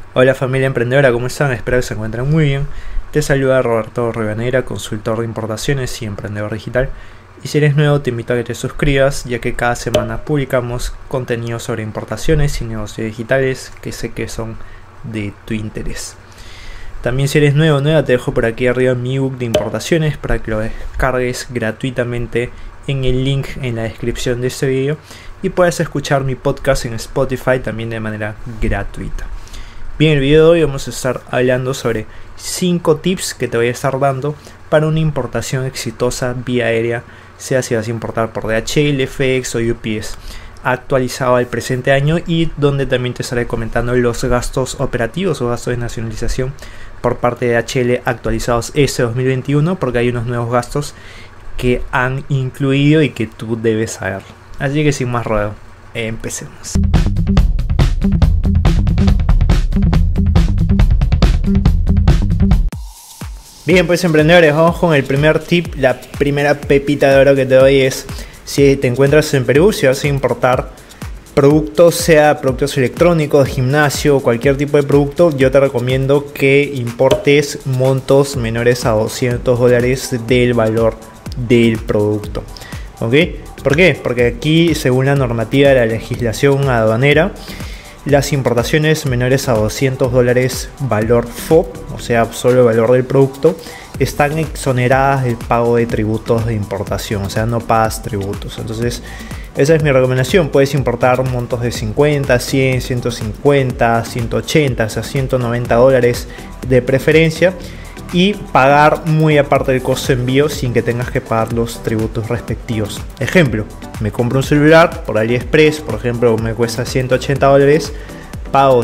Hola familia emprendedora, ¿cómo están? Espero que se encuentren muy bien. Te saluda Roberto Rivadeneira, consultor de importaciones y emprendedor digital. Y si eres nuevo te invito a que te suscribas, ya que cada semana publicamos contenido sobre importaciones y negocios digitales que sé que son de tu interés. También si eres nuevo o nueva te dejo por aquí arriba mi ebook de importaciones para que lo descargues gratuitamente en el link en la descripción de este video y puedas escuchar mi podcast en Spotify también de manera gratuita. Bien, en el video de hoy vamos a estar hablando sobre 5 tips que te voy a estar dando para una importación exitosa vía aérea, sea si vas a importar por DHL, FedEx o UPS, actualizado al presente año, y donde también te estaré comentando los gastos operativos o gastos de nacionalización por parte de DHL actualizados este 2021, porque hay unos nuevos gastos que han incluido y que tú debes saber. Así que sin más rodeo, empecemos. Bien, pues emprendedores, vamos con el primer tip. La primera pepita de oro que te doy es: si te encuentras en Perú, si vas a importar productos, sea productos electrónicos, gimnasio, cualquier tipo de producto, yo te recomiendo que importes montos menores a $200 del valor del producto. ¿Ok? ¿Por qué? Porque aquí, según la normativa de la legislación aduanera, las importaciones menores a $200 valor FOB, o sea, solo el valor del producto, están exoneradas del pago de tributos de importación, o sea, no pagas tributos. Entonces, esa es mi recomendación. Puedes importar montos de 50, 100, 150, 180, o sea, $190 de preferencia, y pagar muy aparte del costo de envío sin que tengas que pagar los tributos respectivos. Ejemplo, me compro un celular por AliExpress, por ejemplo, me cuesta $180, pago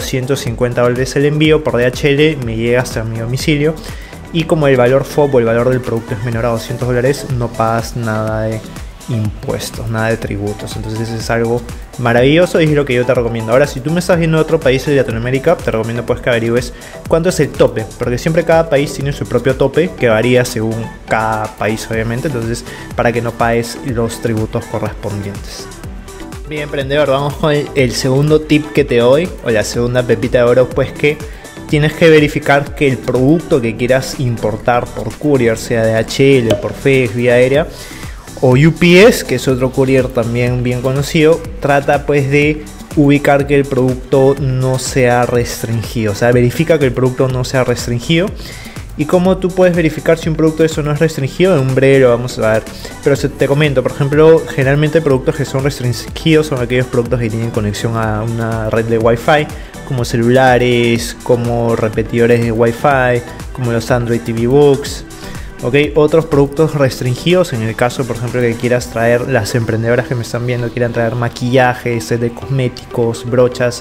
$150 el envío por DHL, me llega hasta mi domicilio, y como el valor FOB o el valor del producto es menor a $200, no pagas nada de impuestos, nada de tributos. Entonces es algo maravilloso y es lo que yo te recomiendo. Ahora, si tú me estás viendo en otro país de Latinoamérica, te recomiendo pues que averigües cuánto es el tope, porque siempre cada país tiene su propio tope que varía según cada país, obviamente. Entonces, para que no pagues los tributos correspondientes. Bien, emprendedor, vamos con el segundo tip que te doy, o la segunda pepita de oro, pues que tienes que verificar que el producto que quieras importar por courier, sea DHL, por FedEx, vía aérea, o UPS, que es otro courier también bien conocido, trata pues de ubicar que el producto no sea restringido. O sea, verifica que el producto no sea restringido. ¿Y cómo tú puedes verificar si un producto de eso no es restringido? En un breve lo vamos a ver. Pero te comento, por ejemplo, generalmente productos que son restringidos son aquellos productos que tienen conexión a una red de Wi-Fi, como celulares, como repetidores de Wi-Fi, como los Android TV Box. Okay. Otros productos restringidos, en el caso por ejemplo que quieras traer, las emprendedoras que me están viendo quieran traer maquillaje, set de cosméticos, brochas,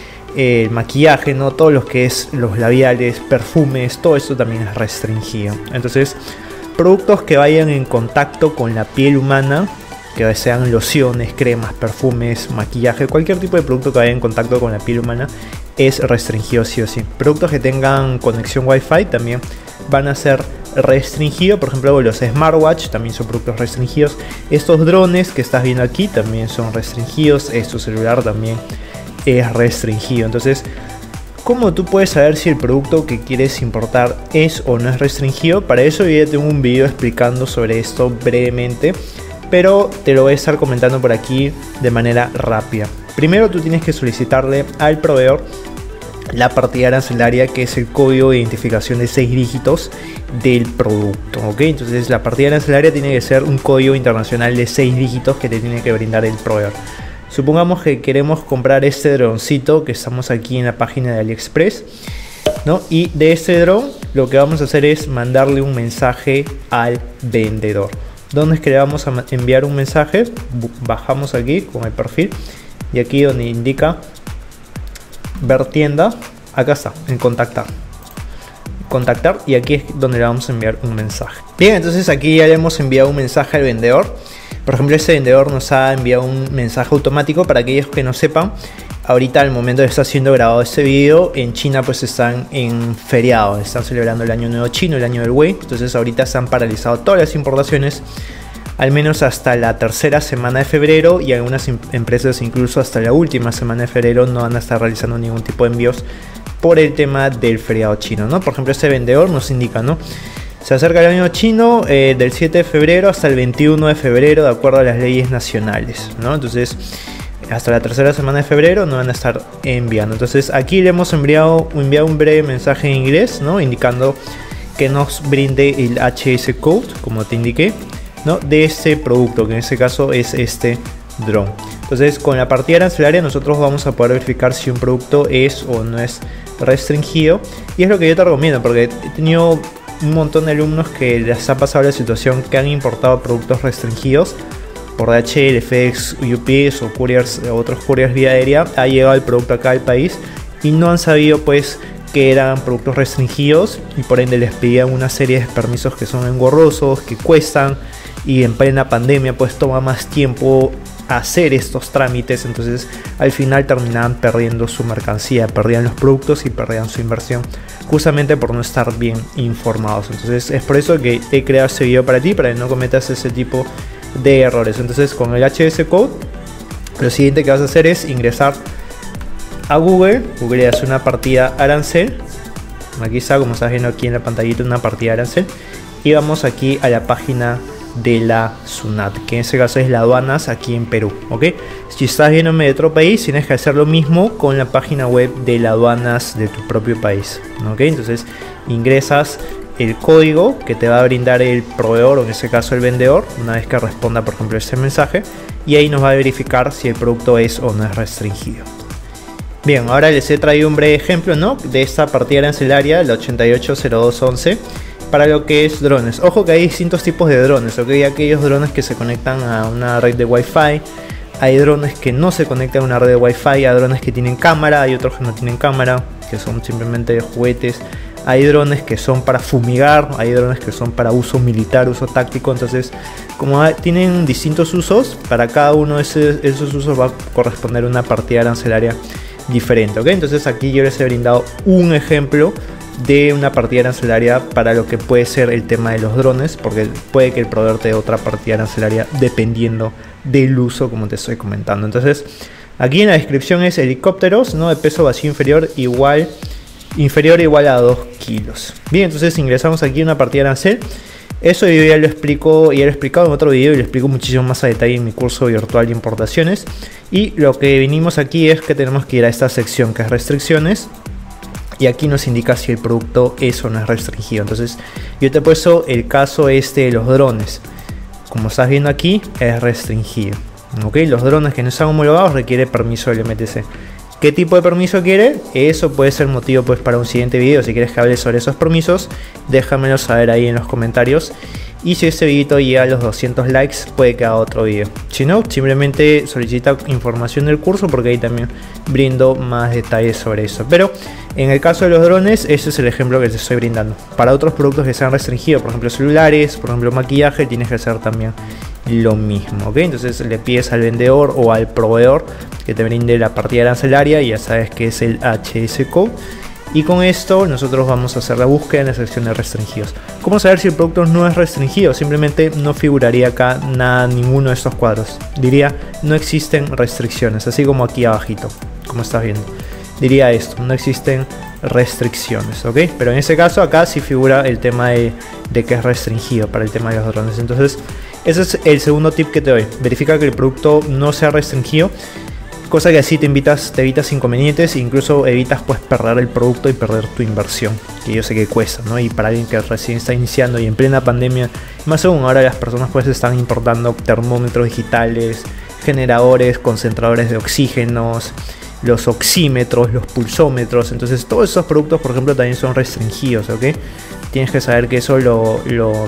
maquillaje, ¿no? Todo lo que es los labiales, perfumes, todo esto también es restringido. Entonces, productos que vayan en contacto con la piel humana, que sean lociones, cremas, perfumes, maquillaje, cualquier tipo de producto que vaya en contacto con la piel humana es restringido sí o sí. Productos que tengan conexión Wi-Fi también van a ser restringidos. Por ejemplo, los smartwatch también son productos restringidos. Estos drones que estás viendo aquí también son restringidos. Tu celular también es restringido. Entonces, ¿cómo tú puedes saber si el producto que quieres importar es o no es restringido? Para eso yo ya tengo un video explicando sobre esto brevemente, pero te lo voy a estar comentando por aquí de manera rápida. Primero, tú tienes que solicitarle al proveedor la partida arancelaria, que es el código de identificación de 6 dígitos del producto. ¿Ok? Entonces la partida arancelaria tiene que ser un código internacional de 6 dígitos que te tiene que brindar el proveedor. Supongamos que queremos comprar este droncito que estamos aquí en la página de AliExpress, ¿no? Y de este dron lo que vamos a hacer es mandarle un mensaje al vendedor. ¿Dónde es que le vamos a enviar un mensaje? Bajamos aquí con el perfil y aquí donde indica ver tienda, acá está, en contactar, y aquí es donde le vamos a enviar un mensaje. Bien, entonces aquí ya le hemos enviado un mensaje al vendedor. Por ejemplo, este vendedor nos ha enviado un mensaje automático. Para aquellos que no sepan, ahorita al momento de estar siendo grabado este video, en China pues están en feriado, están celebrando el año nuevo chino, el año del Wei. Entonces ahorita se han paralizado todas las importaciones, al menos hasta la tercera semana de febrero, y algunas empresas incluso hasta la última semana de febrero no van a estar realizando ningún tipo de envíos por el tema del feriado chino, ¿no? Por ejemplo, este vendedor nos indica, ¿no? Se acerca el año chino del 7 de febrero hasta el 21 de febrero de acuerdo a las leyes nacionales, ¿no? Entonces hasta la tercera semana de febrero no van a estar enviando. Entonces aquí le hemos enviado un breve mensaje en inglés, ¿no? Indicando que nos brinde el HS code, como te indiqué, ¿no? De este producto, que en este caso es este dron. Entonces con la partida arancelaria nosotros vamos a poder verificar si un producto es o no es restringido, y es lo que yo te recomiendo, porque he tenido un montón de alumnos que les ha pasado la situación que han importado productos restringidos por DHL, FedEx, UPS o couriers, otros couriers vía aérea. Ha llegado el producto acá al país y no han sabido pues que eran productos restringidos, y por ende les pedían una serie de permisos que son engorrosos, que cuestan, y en plena pandemia pues toma más tiempo hacer estos trámites. Entonces al final terminaban perdiendo su mercancía, perdían los productos y perdían su inversión, justamente por no estar bien informados. Entonces es por eso que he creado este video para ti, para que no cometas ese tipo de errores. Entonces con el HS code lo siguiente que vas a hacer es ingresar a Google, googleas una partida arancel, aquí está, como estás viendo aquí en la pantallita, una partida arancel, y vamos aquí a la página de la SUNAT, que en este caso es la aduanas aquí en Perú, ¿ok? Si estás viéndome de otro país, tienes que hacer lo mismo con la página web de la aduanas de tu propio país, ¿ok? Entonces ingresas el código que te va a brindar el proveedor, o en este caso el vendedor, una vez que responda por ejemplo este mensaje, y ahí nos va a verificar si el producto es o no es restringido. Bien, ahora les he traído un breve ejemplo, ¿no? De esta partida arancelaria, la 880211, para lo que es drones. Ojo que hay distintos tipos de drones, ¿ok? Hay aquellos drones que se conectan a una red de Wi-Fi, hay drones que no se conectan a una red de Wi-Fi, hay drones que tienen cámara, hay otros que no tienen cámara, que son simplemente juguetes, hay drones que son para fumigar, hay drones que son para uso militar, uso táctico. Entonces, como tienen distintos usos, para cada uno de esos usos va a corresponder una partida arancelaria diferente, ¿ok? Entonces aquí yo les he brindado un ejemplo de una partida arancelaria para lo que puede ser el tema de los drones, porque puede que el proveedor te dé otra partida arancelaria dependiendo del uso, como te estoy comentando. Entonces aquí en la descripción es helicópteros, ¿no? De peso vacío inferior o igual a 2 kilos. Bien, entonces ingresamos aquí a una partida arancel. Eso yo ya lo explico, ya lo he explicado en otro video, y lo explico muchísimo más a detalle en mi curso virtual de importaciones. Y lo que vinimos aquí es que tenemos que ir a esta sección que es restricciones, y aquí nos indica si el producto es o no es restringido. Entonces yo te he puesto el caso este de los drones, como estás viendo aquí es restringido, ¿ok? Los drones que no están homologados requiere permiso del MTC. ¿Qué tipo de permiso quiere? Eso puede ser motivo pues para un siguiente video. Si quieres que hable sobre esos permisos, déjamelo saber ahí en los comentarios. Y si este video llega a los 200 likes, puede que haga otro video. Si no, simplemente solicita información del curso, porque ahí también brindo más detalles sobre eso. Pero en el caso de los drones, ese es el ejemplo que te estoy brindando. Para otros productos que sean restringidos, por ejemplo celulares, por ejemplo maquillaje, tienes que hacer también lo mismo, ¿ok? Entonces le pides al vendedor o al proveedor que te brinde la partida arancelaria, y ya sabes que es el HS code. Y con esto nosotros vamos a hacer la búsqueda en la sección de restringidos. ¿Cómo saber si el producto no es restringido? Simplemente no figuraría acá nada, ninguno de estos cuadros. Diría no existen restricciones, así como aquí abajito, como estás viendo. Diría esto, no existen restricciones, ¿ok? Pero en este caso acá sí figura el tema de que es restringido para el tema de los drones. Entonces ese es el segundo tip que te doy. Verifica que el producto no sea restringido, cosa que así te evitas inconvenientes, e incluso evitas pues perder el producto y perder tu inversión, que yo sé que cuesta, ¿no? Y para alguien que recién está iniciando y en plena pandemia, más aún ahora las personas pues están importando termómetros digitales, generadores, concentradores de oxígenos, los oxímetros, los pulsómetros. Entonces todos esos productos por ejemplo también son restringidos, ¿ok? Tienes que saber que eso lo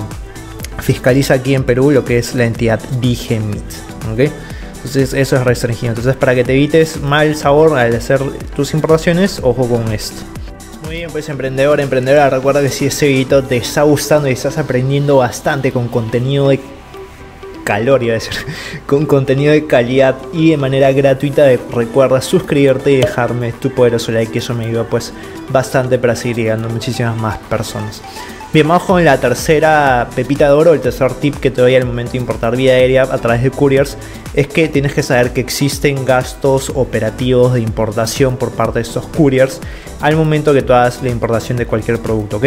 fiscaliza aquí en Perú lo que es la entidad DGMIT, ¿ok? Entonces eso es restringido. Entonces para que te evites mal sabor al hacer tus importaciones, ojo con esto. Muy bien, pues emprendedora, recuerda que si este video te está gustando y estás aprendiendo bastante con contenido de calor, iba a decir, con contenido de calidad y de manera gratuita. Recuerda suscribirte y dejarme tu poderoso like, que eso me ayuda pues bastante para seguir llegando a muchísimas más personas. Bien, vamos con la tercera pepita de oro, el tercer tip que te doy al momento de importar vía aérea a través de couriers, es que tienes que saber que existen gastos operativos de importación por parte de estos couriers al momento que tú hagas la importación de cualquier producto, ¿ok?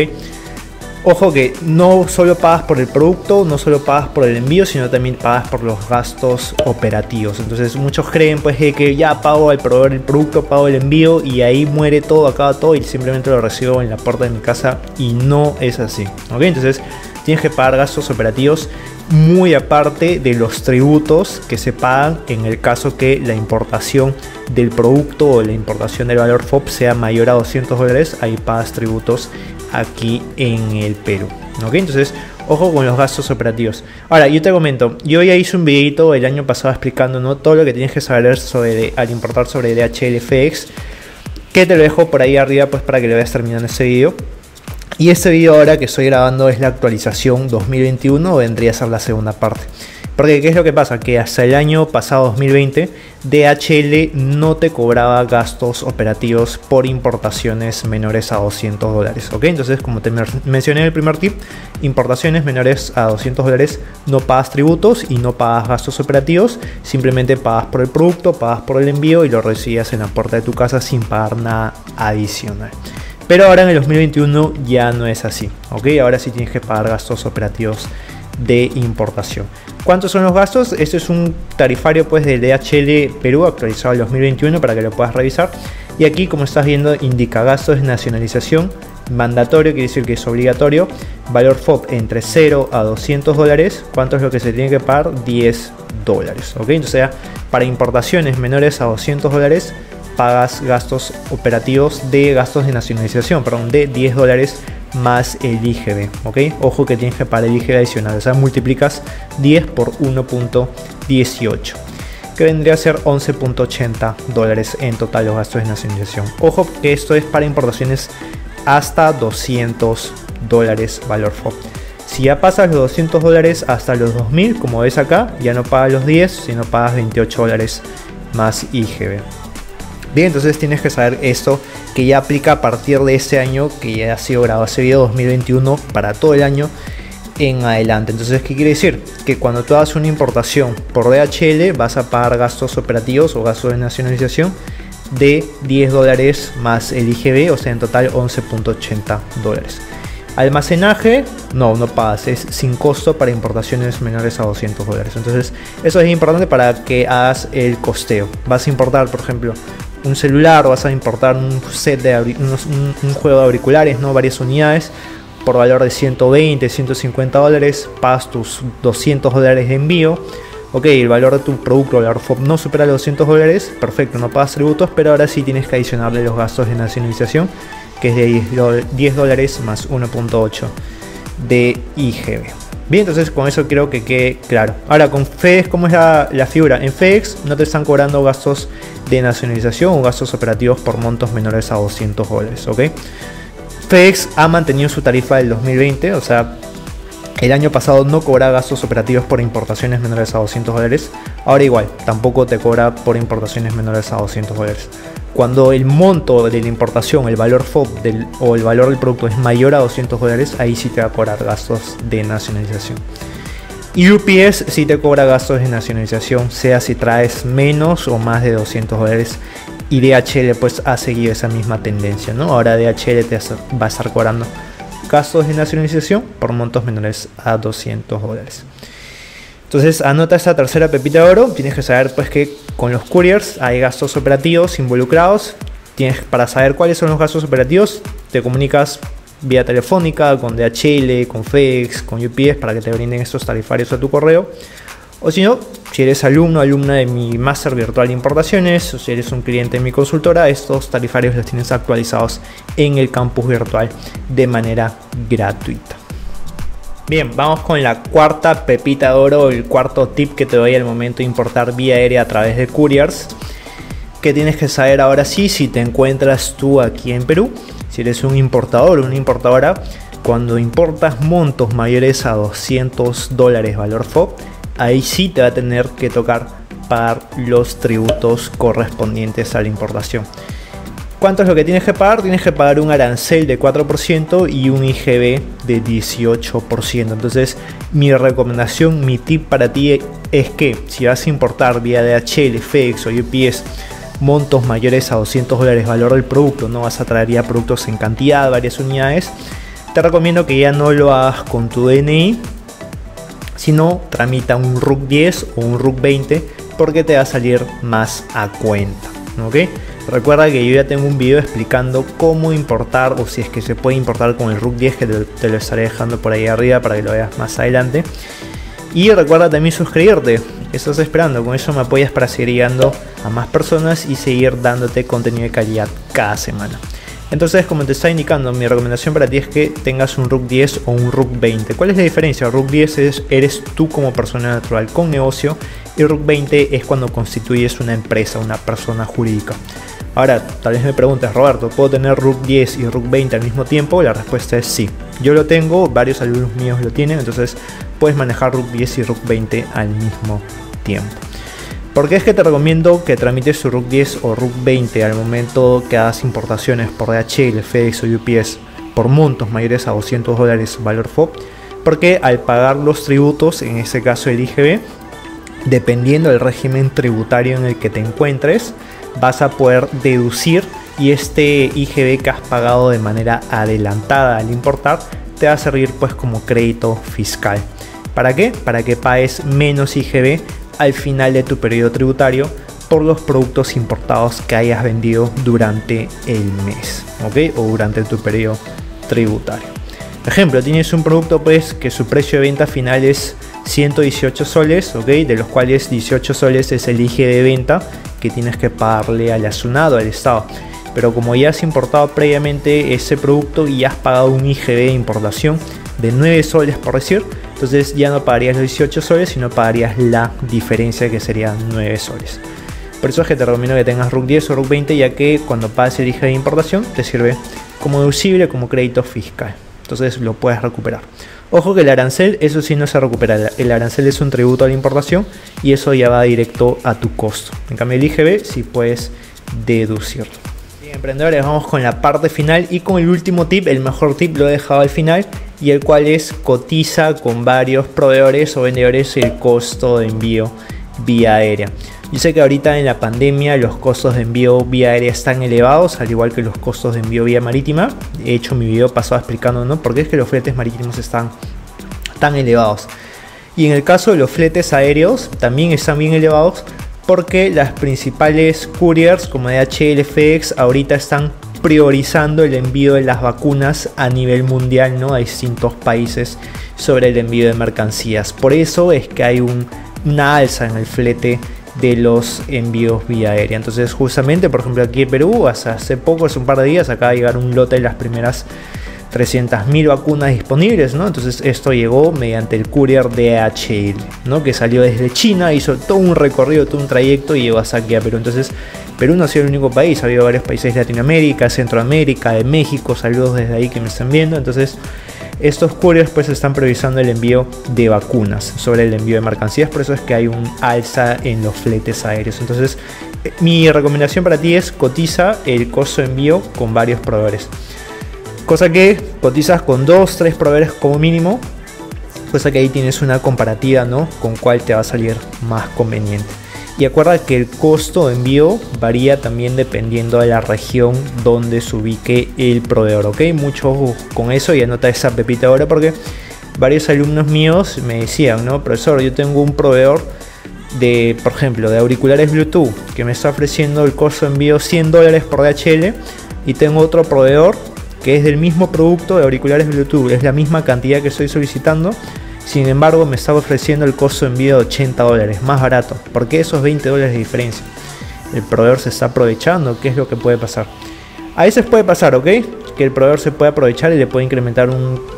Ojo que no solo pagas por el producto, no solo pagas por el envío, sino también pagas por los gastos operativos. Entonces muchos creen pues que ya pago al proveedor el producto, pago el envío y ahí muere todo, acaba todo y simplemente lo recibo en la puerta de mi casa, y no es así, ¿ok? Entonces tienes que pagar gastos operativos muy aparte de los tributos que se pagan en el caso que la importación del producto o la importación del valor FOB sea mayor a $200. Ahí pagas tributos aquí en el Perú, ¿ok? Entonces ojo con los gastos operativos. Ahora yo te comento, yo ya hice un videito el año pasado explicando, ¿no?, todo lo que tienes que saber sobre al importar sobre DHL FedEx, que te lo dejo por ahí arriba pues para que lo veas terminando este video. Y este video ahora que estoy grabando es la actualización 2021, vendría a ser la segunda parte. Porque ¿qué es lo que pasa? Que hasta el año pasado 2020 DHL no te cobraba gastos operativos por importaciones menores a $200, ¿ok? Entonces, como te mencioné en el primer tip, importaciones menores a $200 no pagas tributos y no pagas gastos operativos, simplemente pagas por el producto, pagas por el envío y lo recibes en la puerta de tu casa sin pagar nada adicional. Pero ahora en el 2021 ya no es así, ¿ok? Ahora sí tienes que pagar gastos operativos de importación. ¿Cuántos son los gastos? Este es un tarifario pues del DHL Perú actualizado al 2021 para que lo puedas revisar. Y aquí, como estás viendo, indica gastos de nacionalización mandatorio, quiere decir que es obligatorio. Valor FOB entre 0 a $200. ¿Cuánto es lo que se tiene que pagar? $10, ¿ok? Entonces, para importaciones menores a $200 pagas gastos operativos de gastos de nacionalización, perdón, de $10 más el IGB, ¿ok? Ojo que tienes que pagar el IGB adicional, o sea, multiplicas 10 por 1.18, que vendría a ser $11.80 en total los gastos de nacionalización. Ojo que esto es para importaciones hasta $200 valor FOB. Si ya pasas los $200 hasta los 2000, como ves acá, ya no pagas los 10, sino pagas $28 más IGB. Bien, entonces tienes que saber esto, que ya aplica a partir de este año, que ya ha sido grabado ese video 2021 para todo el año en adelante. Entonces, ¿qué quiere decir? Que cuando tú hagas una importación por DHL vas a pagar gastos operativos o gastos de nacionalización de $10 más el IGB, o sea, en total $11.80. Almacenaje, no pagas, es sin costo para importaciones menores a $200. Entonces, eso es importante para que hagas el costeo. Vas a importar, por ejemplo, un celular, o vas a importar un set de un juego de auriculares, ¿no?, varias unidades por valor de $120, $150, pagas tus $200 de envío. Ok, el valor de tu producto, el valor FOB no supera los $200, perfecto, no pagas tributos, pero ahora sí tienes que adicionarle los gastos de nacionalización, que es de $10 más 1.8 de IGB. Bien, entonces con eso creo que quede claro. Ahora, con FedEx, ¿cómo es la figura? En FedEx no te están cobrando gastos de nacionalización o gastos operativos por montos menores a $200, ¿ok? FedEx ha mantenido su tarifa del 2020, o sea, el año pasado no cobra gastos operativos por importaciones menores a $200. Ahora igual, tampoco te cobra por importaciones menores a $200. Cuando el monto de la importación, el valor FOB o el valor del producto es mayor a $200, ahí sí te va a cobrar gastos de nacionalización. Y UPS sí te cobra gastos de nacionalización, sea si traes menos o más de $200. Y DHL pues ha seguido esa misma tendencia, ¿no? Ahora DHL te va a estar cobrando gastos de nacionalización por montos menores a $200. Entonces anota esta tercera pepita de oro. Tienes que saber pues que con los couriers hay gastos operativos involucrados. Para saber cuáles son los gastos operativos, te comunicas vía telefónica con DHL, con FedEx, con UPS para que te brinden estos tarifarios a tu correo. O si no, si eres alumno o alumna de mi máster virtual de importaciones, o si eres un cliente de mi consultora, estos tarifarios los tienes actualizados en el campus virtual de manera gratuita. Bien, vamos con la cuarta pepita de oro, el cuarto tip que te doy al momento de importar vía aérea a través de couriers. ¿Qué tienes que saber ahora sí si te encuentras tú aquí en Perú? Si eres un importador o una importadora, cuando importas montos mayores a $200 valor FOB, ahí sí te va a tener que tocar pagar los tributos correspondientes a la importación. ¿Cuánto es lo que tienes que pagar? Tienes que pagar un arancel de 4% y un IGB de 18%. Entonces mi recomendación, mi tip para ti es que si vas a importar vía DHL, FedEx o UPS montos mayores a $200 valor del producto, no vas a traer ya productos en cantidad, varias unidades, te recomiendo que ya no lo hagas con tu DNI, sino tramita un RUC 10 o un RUC 20 porque te va a salir más a cuenta, ¿ok? Recuerda que yo ya tengo un video explicando cómo importar, o si es que se puede importar con el RUC 10, que te lo estaré dejando por ahí arriba para que lo veas más adelante. Y recuerda también suscribirte. ¿Qué estás esperando? Con eso me apoyas para seguir llegando a más personas y seguir dándote contenido de calidad cada semana. Entonces, como te está indicando, mi recomendación para ti es que tengas un RUC 10 o un RUC 20. ¿Cuál es la diferencia? El RUC 10 eres tú como persona natural con negocio, y el RUC 20 es cuando constituyes una empresa, una persona jurídica. Ahora, tal vez me preguntes, Roberto, ¿puedo tener RUC 10 y RUC 20 al mismo tiempo? La respuesta es sí. Yo lo tengo, varios alumnos míos lo tienen, entonces puedes manejar RUC 10 y RUC 20 al mismo tiempo. ¿Por qué es que te recomiendo que tramites tu RUC 10 o RUC 20 al momento que hagas importaciones por DHL, FedEx o UPS por montos mayores a $200 valor FOB? Porque al pagar los tributos, en este caso el IGB, dependiendo del régimen tributario en el que te encuentres, vas a poder deducir, y este IGB que has pagado de manera adelantada al importar te va a servir pues como crédito fiscal. ¿Para qué? Para que pagues menos IGB al final de tu periodo tributario por los productos importados que hayas vendido durante el mes, ¿ok? O durante tu periodo tributario. Por ejemplo, tienes un producto pues que su precio de venta final es 118 soles, ¿ok? De los cuales 18 soles es el IGB de venta que tienes que pagarle al SUNAT, al Estado. Pero como ya has importado previamente ese producto y has pagado un IGB de importación de 9 soles por decir, entonces ya no pagarías los 18 soles, sino pagarías la diferencia, que serían 9 soles. Por eso es que te recomiendo que tengas RUC 10 o RUC 20, ya que cuando pagues el IGB de importación te sirve como deducible, como crédito fiscal. Entonces lo puedes recuperar. Ojo que el arancel, eso sí no se recupera. El arancel es un tributo a la importación y eso ya va directo a tu costo. En cambio el IGB sí puedes deducirlo. Bien, emprendedores, vamos con la parte final y con el último tip. El mejor tip lo he dejado al final, y el cual es: cotiza con varios proveedores o vendedores el costo de envío vía aérea. Yo sé que ahorita en la pandemia los costos de envío vía aérea están elevados, al igual que los costos de envío vía marítima. He hecho mi video pasado explicando, ¿no?, por qué es que los fletes marítimos están tan elevados. Y en el caso de los fletes aéreos también están bien elevados, porque las principales couriers como DHL, FedEx ahorita están priorizando el envío de las vacunas a nivel mundial, ¿no?, a distintos países sobre el envío de mercancías. Por eso es que hay una alza en el flete de los envíos vía aérea. Entonces, justamente, por ejemplo, aquí en Perú, hace poco, hace un par de días, acaba de llegar un lote de las primeras 300.000 vacunas disponibles, ¿no? Entonces esto llegó mediante el courier DHL, ¿no?, que salió desde China, hizo todo un recorrido, todo un trayecto y llegó hasta aquí a Perú. Entonces Perú no ha sido el único país, ha habido varios países de Latinoamérica, Centroamérica, de México, saludos desde ahí que me están viendo. Entonces estos couriers pues están priorizando el envío de vacunas sobre el envío de mercancías, por eso es que hay un alza en los fletes aéreos. Entonces mi recomendación para ti es: cotiza el costo de envío con varios proveedores. Cosa que cotizas con 2-3 proveedores como mínimo, cosa que ahí tienes una comparativa, ¿no?, con cuál te va a salir más conveniente. Y acuerda que el costo de envío varía también dependiendo de la región donde se ubique el proveedor, ¿ok? Mucho ojo con eso y anota esa pepita ahora, porque varios alumnos míos me decían, ¿no?, profesor, yo tengo un proveedor de, por ejemplo, de auriculares Bluetooth que me está ofreciendo el costo de envío $100 por DHL, y tengo otro proveedor que es del mismo producto de auriculares Bluetooth, es la misma cantidad que estoy solicitando, sin embargo me está ofreciendo el costo de envío de $80, más barato. ¿Por qué esos $20 de diferencia? El proveedor se está aprovechando. ¿Qué es lo que puede pasar? A veces puede pasar, ¿ok?, que el proveedor se puede aprovechar y le puede incrementar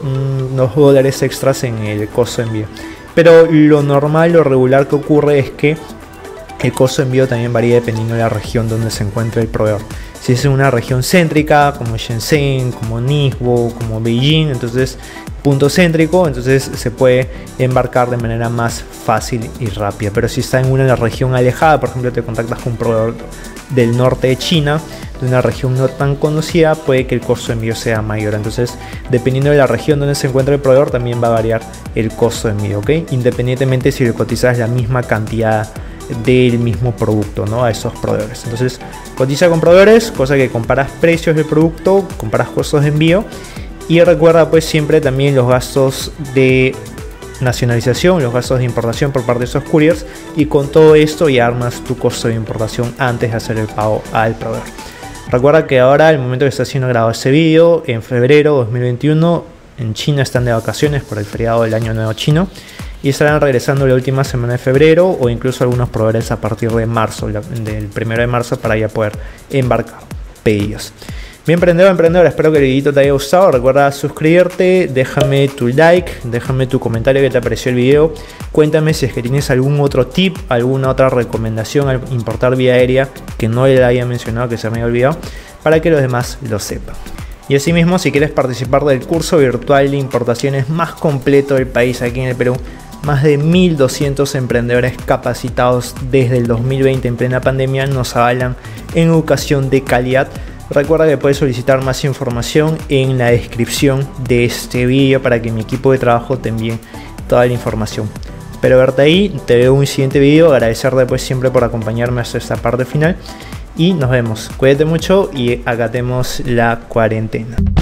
unos dólares extras en el costo de envío. Pero lo normal, lo regular que ocurre es que El costo de envío también varía dependiendo de la región donde se encuentre el proveedor. Si es en una región céntrica como Shenzhen, como Ningbo, como Beijing, entonces punto céntrico, entonces se puede embarcar de manera más fácil y rápida. Pero si está en una región alejada, por ejemplo te contactas con un proveedor del norte de China, de una región no tan conocida, puede que el costo de envío sea mayor. Entonces dependiendo de la región donde se encuentra el proveedor también va a variar el costo de envío, ¿ok? Independientemente si le cotizas la misma cantidad del mismo producto, ¿no? A esos proveedores. Entonces cotiza con proveedores, cosa que comparas precios del producto, comparas costos de envío y recuerda pues siempre también los gastos de nacionalización, los gastos de importación por parte de esos couriers, y con todo esto ya armas tu costo de importación antes de hacer el pago al proveedor. Recuerda que ahora, el momento que está siendo grabado este vídeo, en febrero 2021, en China están de vacaciones por el feriado del Año Nuevo Chino y estarán regresando la última semana de febrero, o incluso algunos proveedores a partir de marzo, del 1 de marzo, para ya poder embarcar pedidos. Bien, emprendedor, espero que el video te haya gustado. Recuerda suscribirte, déjame tu like, déjame tu comentario que te pareció el video. Cuéntame si es que tienes algún otro tip, alguna otra recomendación al importar vía aérea que no le haya mencionado, que se me haya olvidado, para que los demás lo sepan. Y asimismo, si quieres participar del curso virtual de importaciones más completo del país aquí en el Perú, más de 1200 emprendedores capacitados desde el 2020 en plena pandemia nos avalan en educación de calidad. Recuerda que puedes solicitar más información en la descripción de este vídeo para que mi equipo de trabajo te envíe toda la información. Espero verte ahí, te veo en un siguiente vídeo, agradecerte pues siempre por acompañarme hasta esta parte final y nos vemos. Cuídate mucho y acatemos la cuarentena.